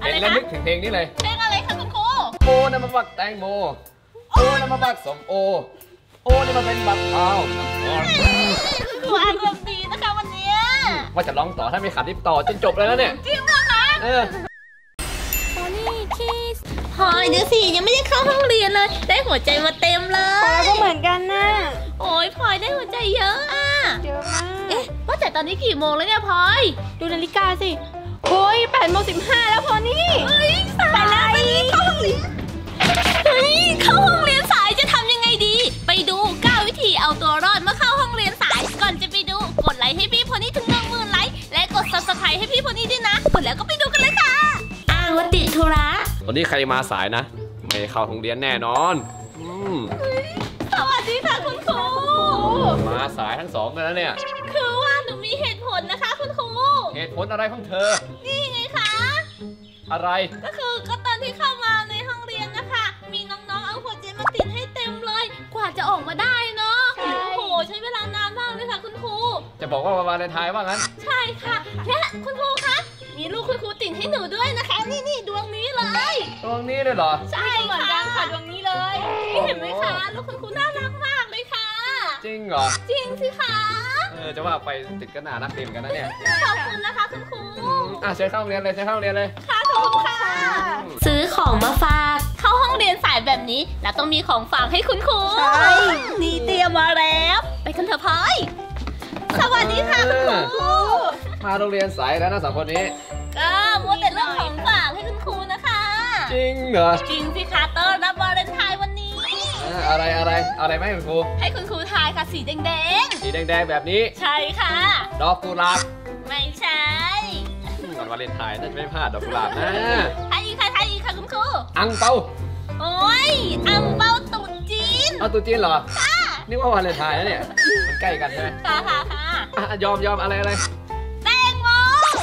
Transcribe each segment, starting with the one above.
เห็นแล้วนึกถึงเพลงนี้เลยเพลงอะไรคะคุณครูโอ้น้ำมาบักแตงโมโอ้น้ำมาบักส้มโอโอ้นี่มาเป็นบักข้าวครูอารมณ์ดีนะคะวันนี้ว่าจะร้องต่อถ้าไม่ขาดทิปต่อจนจบเลยแล้วเนี่ยจริงเหรอคะพอนี่คิสพอยเดี๋ยวสิยังไม่ได้เข้าห้องเรียนเลยได้หัวใจมาเต็มเลยพอยก็เหมือนกันนะโอ้ยพลอยได้หัวใจเยอะอ่ะเยอะมากเอ๊ะว่าแต่ตอนนี้กี่โมงแล้วเนี่ยพลอยดูนาฬิกาสิโอ้ย8:15แล้วพอนี่ไปแล้วไปเข้าห้องเรียนเข้าห้องเรียนสายจะทำยังไงดีไปดู9วิธีเอาตัวรอดเมื่อเข้าห้องเรียนสายก่อนจะไปดูกดไลค์ให้พี่พอนี่ถึง10,000 ไลค์และกด Subscribe ให้พี่พอนี่ด้วยนะกดแล้วก็ไปดูกันเลยค่ะอ้างว่าติดธุระวันนี้ใครมาสายนะไม่เข้าห้องเรียนแน่นอนสวัสดีค่ะคุณครูมาสายทั้งสองกันแล้วเนี่ยคือว่าหนูมีเหตุผลนะคะคุณครูเหตุผลอะไรของเธอนี่ไงคะอะไรก็ตอนที่เข้ามาในห้องเรียนนะคะมีน้องๆเอาหัวใจมาติดให้เต็มเลยกว่าจะออกมาได้เนาะโอ้โหใช้เวลานานมากเลยค่ะคุณครูจะบอกว่าวาเลนไทน์ว่างั้นใช่ค่ะและคุณครูคะมีลูกคุณครูติดให้หนูด้วยนะคะนี่ดวงนี้เลยดวงนี้เลยเหรอใช่เหมือนกันค่ะดวงนี้เลยเห็นไหมคะลูกคุณครูน่ารักมากเลยค่ะจริงเหรอจริงสิคะจะว่าไปติดก็น่ารักเต็มกันนะเนี่ยขอบคุณนะคะคุณครูเชิญเข้าโรงเรียนเลยค่ะขอบคุณค่ะซื้อของมาฝากเข้าห้องเรียนสายแบบนี้แล้วต้องมีของฝากให้คุณครูใช่นี่เตรียมมาแล้วไปกันเถอะพลอยสวัสดีค่ะคุณครูมาโรงเรียนสายแล้วนะ2 คนนี้ก็มัวแต่เรื่องของฝากให้คุณครูนะคะจริงเหรอจริงสิคะต้อนรับวาเลนไทน์วันนี้อะไรไหมคุณครูให้คุณครูทายค่ะสีแดงแบบนี้ใช่ค่ะดอกกุหลาบไม่ใช่วันวาเลนไทน์น่าจะไม่พลาดดอกกุหลาบนะทายอีกค่ะคุณครูอังเปาโอ้ยอังเปาตุ๊จีนตุ๊จีนเหรอค่ะนี่ว่าวาเลนไทน์นะเนี่ยมันใกล้กันใช่ไหมค่ะยอมอะไรแตงโม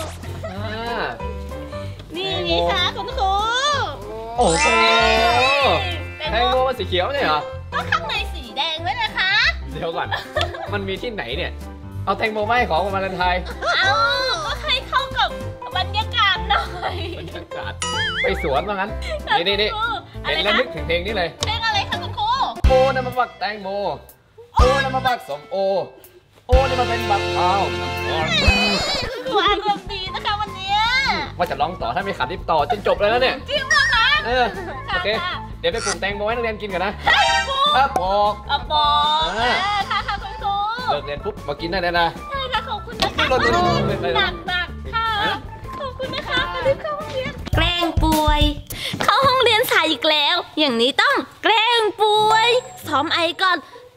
นี่ค่ะคุณครูโอ้โหแตงโมมันสีเขียวเนี่ยเหรอก็ข้างในสีแดงด้วยนะคะเดี๋ยวก่อนมันมีที่ไหนเนี่ยเอาแตงโมมาให้ของวาเลนไทน์ก็ให้เข้ากับบรรยากาศหน่อยบรรยากาศไปสวนว่างั้นนี่เห็นแล้วนึกถึงเพลงนี้เลยเพลงอะไรคะคุณครูโอ้น้ำมาบักแตงโมโอ้น้ำมาบักส้มโอโอ้นี่มาเป็นบักข้าวครูอารมณ์ดีนะคะวันนี้ว่าจะร้องต่อถ้าไม่ขาดทิปต่อจนจบเลยแล้วเนี่ยจริงเหรอคะโอเคเดี๋ยวไปปลูกแตงโมให้นักเรียนกินกันนะบอกค่ะคุณครูเลิกเรียนปุ๊บมากินได้เลยนะใช่ค่ะขอบคุณนะคะหนักค่ะขอบคุณนะคะรีบเข้าห้องเรียนแกล้งป่วยเข้าห้องเรียนสายอีกแล้วอย่างนี้ต้องแกล้งป่วยซ้อมไอก่อน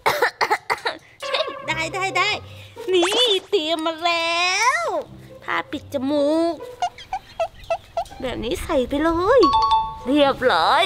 ได้นี่เตรียมมาแล้วผ้าปิดจมูกแบบนี้ใส่ไปเลยเรียบร้อย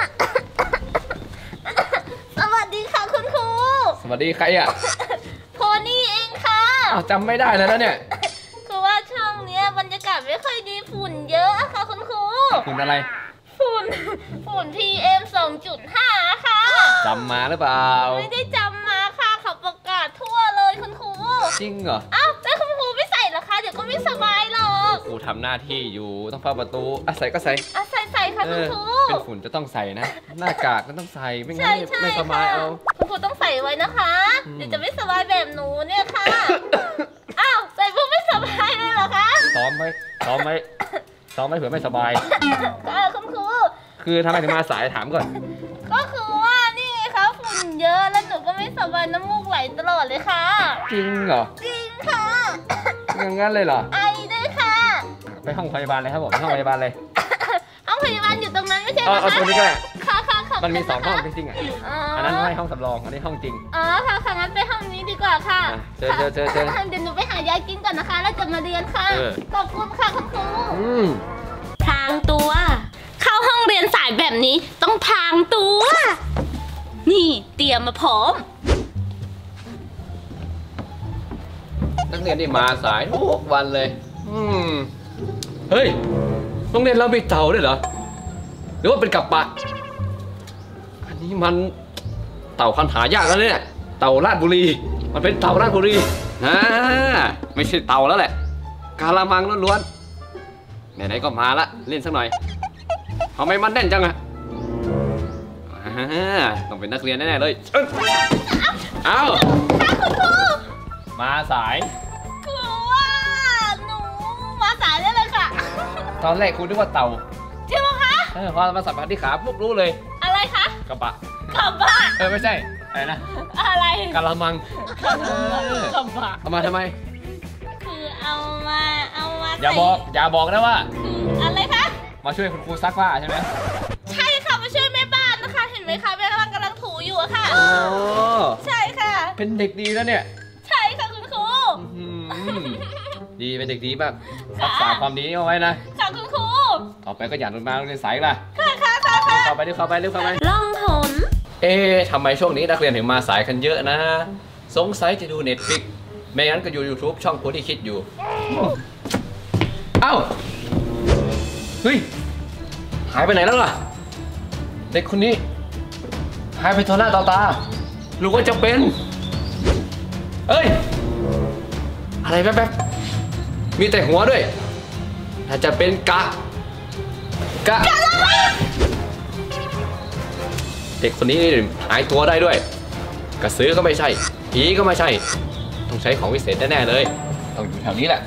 สวัสดีค่ะคุณครูสวัสดีใครอ่ะโพนี่เองค่ะจำไม่ได้แล้วนะเนี่ยคือว่าช่วงนี้บรรยากาศไม่ค่อยดีฝุ่นเยอะค่ะคุณครูฝุ่นอะไรฝุ่น PM 2.5 ค่ะจำมาหรือเปล่าไม่ได้จำมาค่ะเขาประกาศทั่วเลยคุณครูจริงเหรอแล้วคุณครูไม่ใส่เหรอคะเดี๋ยวก็ไม่สบายหรอกครูทำหน้าที่อยู่ต้องเฝ้าประตูใส่ก็ใส่ใส่ค่ะคุณครูเป็นฝุ่นจะต้องใส่นะหน้ากากก็ต้องใส่ไม่งั้นไม่สบายเอาคุณครูต้องใส่ไว้นะคะเดี๋ยวจะไม่สบายแบบหนูเนี่ยค่ะใส่ปุ๊บไม่สบายเลยเหรอคะซ้อมไหมเผื่อไม่สบายคุณครูคือทำไมถึงมาสายถามก่อนก็คือว่านี่คะฝุ่นเยอะแล้วหนูก็ไม่สบายน้ำมูกไหลตลอดเลยค่ะจริงเหรอจริงค่ะอย่างงั้นเลยเหรอไอด้วยค่ะไปห้องพยาบาลเลยครับผมห้องพยาบาลเลยห้องพยาบาลอยู่ตรงนั้นไม่ใช่เหรอคะตรงนี้ก็แหละค่ะมันมี2 ห้องจริงๆอันนั้นให้ห้องสำรองอันนี้ห้องจริงค่ะงั้นไปห้องนี้ดีกว่าค่ะเชิญเดี๋ยวหนูไปหายากินก่อนนะคะแล้วจะมาเรียนค่ะขอบคุณค่ะคุณครูพรางตัวเข้าห้องเรียนสายแบบนี้ต้องพรางตัวนี่เตรียมมาพร้อมนักเรียนนี่มาสายทุกวันเลยเฮ้ยโรงเรียนเรามีเต่าด้วยเหรอหรือว่าเป็นกับปะอันนี้มันเต่าคันหายากแล้วเนี่ยเต่าราชบุรีมันเป็นเต่าราชบุรีไม่ใช่เต่าแล้วแหละกาละมังล้วนๆไหนๆก็มาละเล่นสักหน่อยทำไมมันแน่นจังอะต้องเป็นนักเรียนแน่ๆเลยเอ้ามาสายคือว่าหนูมาสายได้เลยค่ะตอนแรกคุณนึกว่าเต่าจริงเหรอคะพอมาสัมผัสที่ขาปุ๊บรู้เลยอะไรคะกระบะกระบะไม่ใช่อะไรนะอะไรกะละมังกระบะเอามาทำไมคือเอามาอย่าบอกนะว่าคืออะไรคะมาช่วยคุณครูซักผ้าใช่ไหมใช่ค่ะมาช่วยแม่บ้านนะคะเห็นไหมคะแม่บ้านกำลังถูอยู่อะค่ะอ๋อใช่ค่ะเป็นเด็กดีแล้วเนี่ยใช่ค่ะคุณครูดีเป็นเด็กดีมากรักษาความดีเอาไว้นะค่ะคุณครูต่อไปก็อย่ามาโรงเรียนสายล่ะค่ะเข้าไปรีบเข้าไปล่องหนทำไมช่วงนี้นักเรียนถึงมาสายกันเยอะนะ สงสัยจะดู Netflix ไม่งั้นก็อยู่ YouTube ช่องคนที่คิดอยู่ เอ้า เฮ้ย หายไปไหนแล้วล่ะ เด็กคนนี้ หายไปต่อหน้าต่อตาหรือว่าจะเป็น เอ้ย อะไรแป๊บๆมีแต่หัวด้วยน่าจะเป็นกะ เด็กคนนี้หายตัวได้ด้วย กระสือก็ไม่ใช่ผีก็ไม่ใช่ ต้องใช้ของวิเศษแน่ๆเลย ต้องอยู่แถวนี้แหละ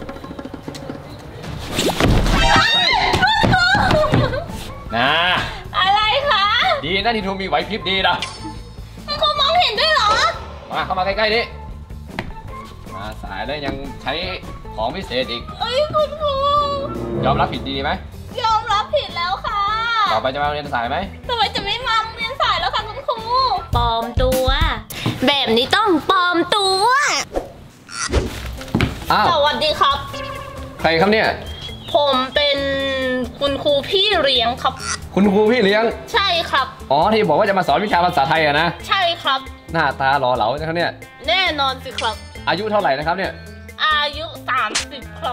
นะอะไรคะดีนะที่ทูมีไหวพริบดีนะคุณครูมองเห็นด้วยเหรอเข้ามาใกล้ๆดิมาสายแล้วยังใช้ของวิเศษอีกเอ้ยคุณครูยอมรับผิดดีไหมยอมรับผิดแล้วค่ะต่อไปจะมาเรียนสายไหมทำไมจะไม่มาโรงเรียนสายแล้วค่ะคุณครูปลอมตัว แบบนี้ต้องปลอมตัวอ้าวสวัสดีครับใครครับเนี่ยผมเป็นคุณครูพี่เลี้ยงครับคุณครูพี่เลี้ยงใช่ครับอ๋อที่บอกว่าจะมาสอนวิชาภาษาไทยอะนะใช่ครับหน้าตาหล่อเหลาจังครับเนี่ยแน่นอนสิครับอายุเท่าไหร่นะครับเนี่ยอายุ30ครับ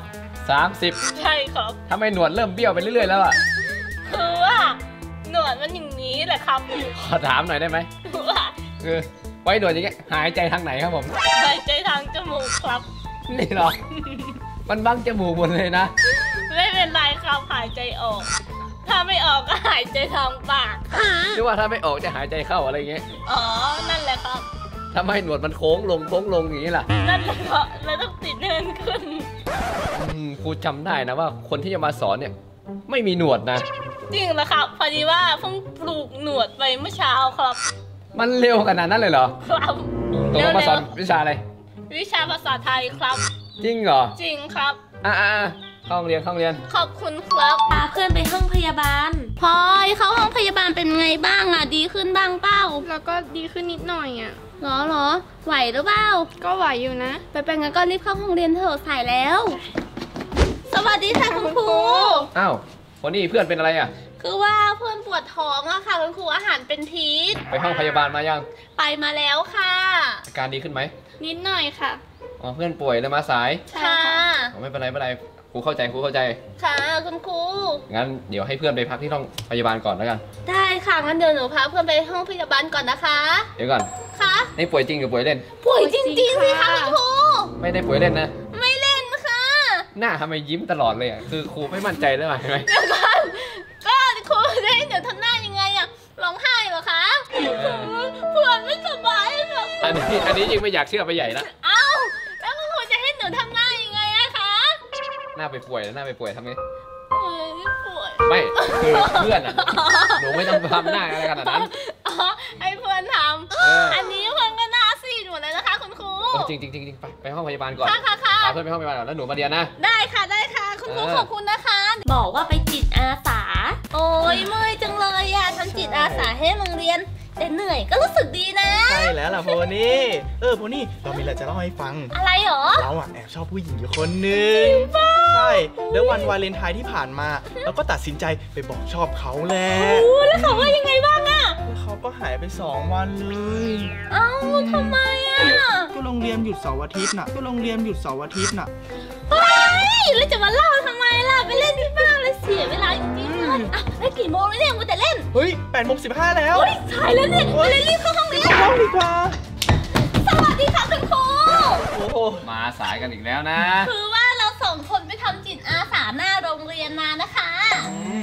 30 ใช่ครับทำไมหนวดเริ่มเบี้ยวไปเรื่อยๆแล้วอะคือว่าหนวดมันอย่างนี้แหละครับขอถามหน่อยได้ไหมว่าคือไว้หนวดอย่างเงี้ยหายใจทางไหนครับผมหายใจทางจมูกครับนี่เหรอ มันบังจมูกหมดเลยนะไม่เป็นไรครับหายใจออก ถ้าไม่ออกก็หายใจทางปากครับหรือว่าถ้าไม่ออกจะหายใจเข้าอะไรอย่างเงี้ยอ๋อ นั่นแหละครับทำไมหนวดมันโค้งลงอย่างนี้ล่ะนั่นแหละครับแล้วต้องติดเนินขึ้นครูจำได้นะว่าคนที่จะมาสอนเนี่ยไม่มีหนวดนะจริงเหรอครับ พอดีว่าเพิ่งปลูกหนวดไปเมื่อเช้าครับมันเร็วขนาดนั้นเลยเหรอครับตกลงมาสอนวิชาอะไรวิชาภาษาไทยครับจริงเหรอจริงครับเข้าโรงเรียนขอบคุณครับพาเพื่อนไปห้องพยาบาลพลอยเข้าห้องพยาบาลเป็นไงบ้างอะดีขึ้นบ้างเปล่าแล้วก็ดีขึ้นนิดหน่อยอ่ะเหรอไหวหรือเปล่าก็ไหวอยู่นะไปงั้นก็รีบเข้าห้องเรียนเถอะสายแล้ว สวัสดีค่ะคุณครูอ้าววันนี้เพื่อนเป็นอะไรอ่ะคือว่าเพื่อนปวดท้องอะค่ะคุณครูอาหารเป็นพิษไปห้องพยาบาลมายังไปมาแล้วค่ะอาการดีขึ้นไหมนิดหน่อยค่ะอ๋อเพื่อนป่วยเลยมาสายค่ะอ๋อไม่เป็นไรครูเข้าใจค่ะคุณครูงั้นเดี๋ยวให้เพื่อนไปพักที่ห้องพยาบาลก่อนแล้วกันได้ค่ะงั้นเดี๋ยวหนูพาเพื่อนไปห้องพยาบาลก่อนนะคะเดี๋ยวก่อนค่ะนี่ป่วยจริงหรือป่วยเล่นป่วยจริงๆสิคะคุณครูไม่ได้ป่วยเล่นนะไม่เล่นค่ะหน้าทำไมยิ้มตลอดเลยอ่ะคือครูไม่มั่นใจเลยใช่ไหมเดี๋ยวก่อนก็ครูจะให้เดี๋ยวทำหน้ายังไงอะร้องไห้เหรอคะเพื่อนไม่สบายหรอกอันนี้ยิ่งไม่อยากเชื่อไปใหญ่ละเอ้าแล้วคุณครูจะให้หนูทำหน้ายังไงอะคะหน้าไปป่วยแล้วหน้าไปป่วยทำไงป่วยไม่คือเพื่อนอ่ะหนูไม่ต้องทำหน้าอะไรขนาดนั้นอ๋อให้เพื่อนทำอันนี้เพื่อนก็หน้าซีดหมดเลยนะคะคุณครูจริงไปห้องพยาบาลก่อนค่ะพาเพื่อนไปห้องพยาบาลก่อนแล้วหนูมาเรียนนะได้ค่ะคุณครูขอบคุณนะคะ บอกว่าไปจิตอาสา โอ้ยเมื่อยจังเลยอะทำจิตอาสาให้โรงเรียน แต่เหนื่อยก็รู้สึกดีนะใช่แล้วล่ะโพนี่โพนี่เรามีอะไรจะเล่าให้ฟังอะไรหรอเราแอบชอบผู้หญิงอยู่คนหนึ่งใช่ แล้ววันวาเลนไทน์ที่ผ่านมาเราก็ตัดสินใจไปบอกชอบเขาแหละโอ้แล้วเขาว่ายังไงบ้างอะแล้วเขาก็หายไป2 วันเลยเอ้าทำไมอะก็โรงเรียนหยุดเสาร์อาทิตย์น่ะไปแล้วจะมาเล่าทำไมล่ะไปเล่นที่บ้านเลยเสียเวลาจริงๆเลยอ่ะแล้วกี่โมงแล้วเนี่ยมัวแต่เล่นเฮ้ย8:15แล้วโอ้ยสายแล้วเนี่ยไปเล่นรีบเข้าห้องเรียนเข้าห้องดีกว่าสวัสดีค่ะคุณครูโอ้โหมาสายกันอีกแล้วนะคือว่าเรา2 คนไปทำจิตอาสาหน้าโรงเรียนมานะคะ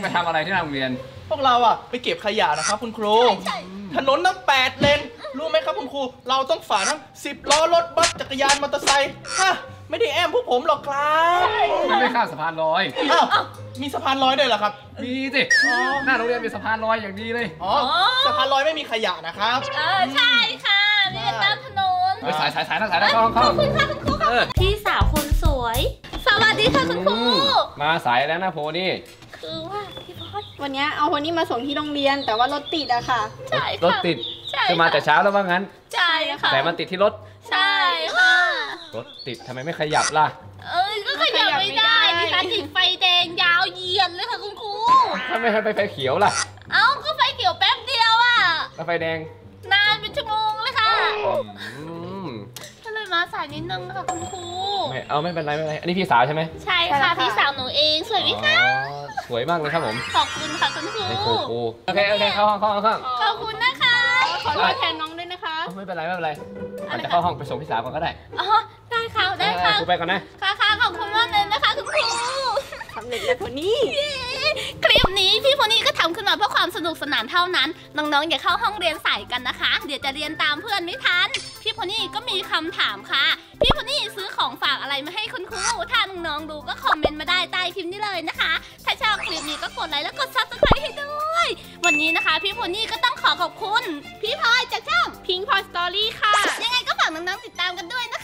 ไปทำอะไรที่หน้าโรงเรียนพวกเราอะไปเก็บขยะนะครับคุณครูใช่ถนนตั้ง8 เลน รู้ไหมครับคุณครู เราต้องฝ่าทั้ง10 ล้อรถบัสจักรยานมอเตอร์ไซค์ฮะไม่ได้แอมพวกผมหรอกครับไม่ข้ามสะพานลอยอ้าวมีสะพานลอยด้วยเหรอครับมีสิหน้าโรงเรียนมีสะพานลอยอย่างดีเลยอ๋อสะพานลอยไม่มีขยะนะครับใช่ค่ะเรียนตามถนนสายนักสายเข้าขอบคุณค่ะคุณครูค่ะพี่สาวคนสวย สวัสดีค่ะคุณครูมาสายแล้วนะโพนี่คือว่าพี่พอดวันนี้เอาคนนี้มาส่งที่โรงเรียนแต่ว่ารถติดอะค่ะใช่รถค่ะติดใช่คือมาแต่เช้าแล้วว่างั้นใช่ค่ะแต่มันติดที่รถใช่ค่ะรถติดทำไมไม่ขยับล่ะก็ขยับไม่ได้ดิคะติดไฟแดงยาวเหยียดเลยค่ะคุณครูถ้าไม่ให้ไปไฟเขียวล่ะก็ไฟเขียวแป๊บเดียวอ่ะแล้วไฟแดงนานเป็นชั่วโมงเลยค่ะอืมก็เลยมาสายนิดนึงค่ะคุณครูไม่เป็นไรอันนี้พี่สาวใช่ไหมใช่ค่ะพี่สาวหนูเองสวยไหมคะอ๋อสวยมากเลยครับผมขอบคุณค่ะคุณครูไอ้ครูโอเคเข้าห้องขอบคุณนะคะขอโทษแทนน้องด้วยนะคะไม่เป็นไรอาจจะเข้าห้องไปส่งพี่สาวก่อนก็ได้ได้ค่ะได้ค่ะครูไปก่อนนะค่ะขอบคุณมากเลยนะคะคุณครูสำเร็จแล้วคนนี้คลิปนี้พี่โพนี่ก็ทำขึ้นมาเพื่อความสนุกสนานเท่านั้นน้องๆอย่าเข้าห้องเรียนสายกันนะคะเดี๋ยวจะเรียนตามเพื่อนไม่ทันพี่โพนี่ก็มีคำถามค่ะพี่โพนี่ซื้อของฝากอะไรมาให้คุณครูถ้าน้องๆดูก็คอมเมนต์มาได้ใต้คลิปนี้เลยนะคะถ้าชอบคลิปนี้ก็กดไลค์แล้วกด Subscribe ให้ด้วยวันนี้นะคะพี่โพนี่ก็ต้องขอขอบคุณพี่พลอยจากช่องพิงพอยสตอรี่ค่ะยังไงก็ฝากน้องๆติดตามกันด้วยนะคะ